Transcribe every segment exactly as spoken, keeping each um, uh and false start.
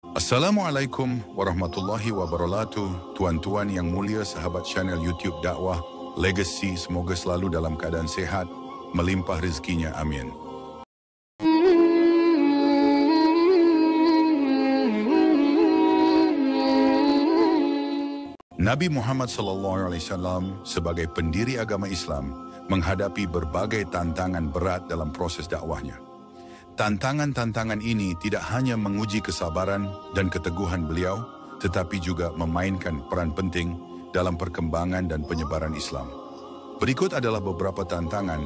Assalamualaikum warahmatullahi wabarakatuh. Tuan-tuan yang mulia, sahabat channel YouTube dakwah Legacy, semoga selalu dalam keadaan sehat, melimpah rezekinya, amin. Nabi Muhammad sallallahu alaihi wasallam sebagai pendiri agama Islam menghadapi berbagai tantangan berat dalam proses dakwahnya. Tantangan-tantangan ini tidak hanya menguji kesabaran dan keteguhan beliau, tetapi juga memainkan peran penting dalam perkembangan dan penyebaran Islam. Berikut adalah beberapa tantangan.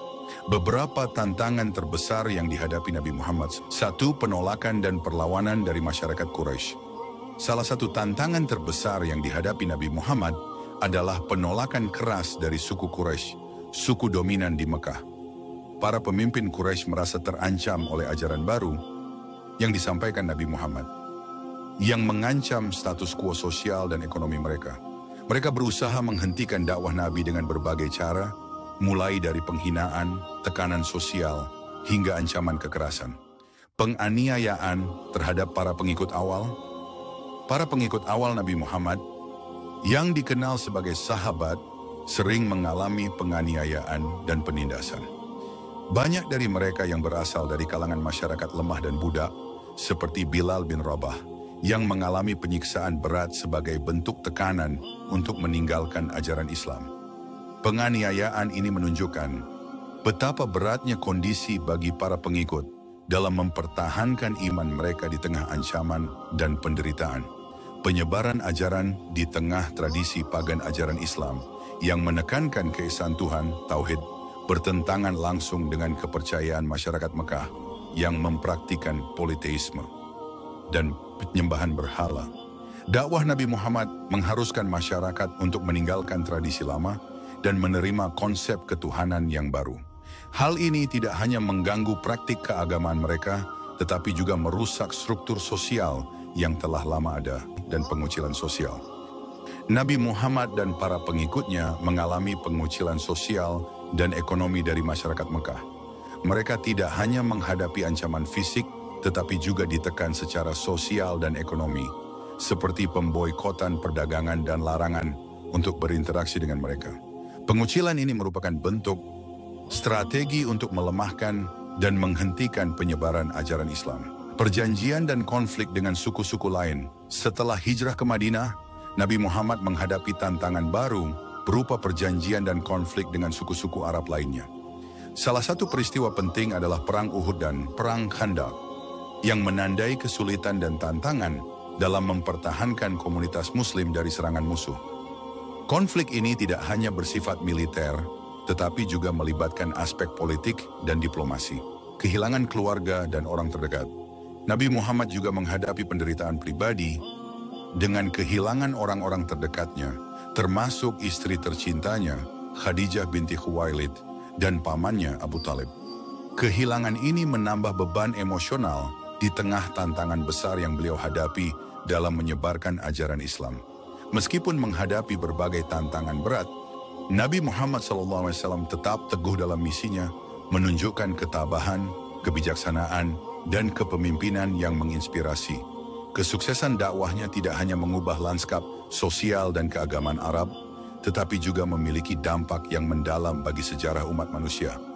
Beberapa tantangan terbesar yang dihadapi Nabi Muhammad. Satu, penolakan dan perlawanan dari masyarakat Quraisy. Salah satu tantangan terbesar yang dihadapi Nabi Muhammad adalah penolakan keras dari suku Quraisy, suku dominan di Mekah. Para pemimpin Quraisy merasa terancam oleh ajaran baru yang disampaikan Nabi Muhammad, yang mengancam status quo sosial dan ekonomi mereka. Mereka berusaha menghentikan dakwah Nabi dengan berbagai cara, mulai dari penghinaan, tekanan sosial, hingga ancaman kekerasan. Penganiayaan terhadap para pengikut awal. Para pengikut awal Nabi Muhammad, yang dikenal sebagai sahabat, sering mengalami penganiayaan dan penindasan. Banyak dari mereka yang berasal dari kalangan masyarakat lemah dan budak, seperti Bilal bin Rabah, yang mengalami penyiksaan berat sebagai bentuk tekanan untuk meninggalkan ajaran Islam. Penganiayaan ini menunjukkan betapa beratnya kondisi bagi para pengikut dalam mempertahankan iman mereka di tengah ancaman dan penderitaan. Penyebaran ajaran di tengah tradisi pagan ajaran Islam yang menekankan keesaan Tuhan, Tauhid, bertentangan langsung dengan kepercayaan masyarakat Mekah yang mempraktikkan politeisme dan penyembahan berhala. Dakwah Nabi Muhammad mengharuskan masyarakat untuk meninggalkan tradisi lama dan menerima konsep ketuhanan yang baru. Hal ini tidak hanya mengganggu praktik keagamaan mereka, tetapi juga merusak struktur sosial yang telah lama ada dan pengucilan sosial. Nabi Muhammad dan para pengikutnya mengalami pengucilan sosial dan ekonomi dari masyarakat Mekah. Mereka tidak hanya menghadapi ancaman fisik, tetapi juga ditekan secara sosial dan ekonomi, seperti pemboikotan perdagangan dan larangan untuk berinteraksi dengan mereka. Pengucilan ini merupakan bentuk strategi untuk melemahkan dan menghentikan penyebaran ajaran Islam. Perjanjian dan konflik dengan suku-suku lain. Setelah hijrah ke Madinah, Nabi Muhammad menghadapi tantangan baru berupa perjanjian dan konflik dengan suku-suku Arab lainnya. Salah satu peristiwa penting adalah Perang Uhud dan Perang Khandaq, yang menandai kesulitan dan tantangan dalam mempertahankan komunitas Muslim dari serangan musuh. Konflik ini tidak hanya bersifat militer, tetapi juga melibatkan aspek politik dan diplomasi, kehilangan keluarga dan orang terdekat. Nabi Muhammad juga menghadapi penderitaan pribadi dengan kehilangan orang-orang terdekatnya, termasuk istri tercintanya, Khadijah binti Khuwailid, dan pamannya Abu Talib. Kehilangan ini menambah beban emosional di tengah tantangan besar yang beliau hadapi dalam menyebarkan ajaran Islam. Meskipun menghadapi berbagai tantangan berat, Nabi Muhammad shallallahu alaihi wasallam tetap teguh dalam misinya, menunjukkan ketabahan, kebijaksanaan, dan kepemimpinan yang menginspirasi. Kesuksesan dakwahnya tidak hanya mengubah lanskap sosial dan keagamaan Arab, tetapi juga memiliki dampak yang mendalam bagi sejarah umat manusia.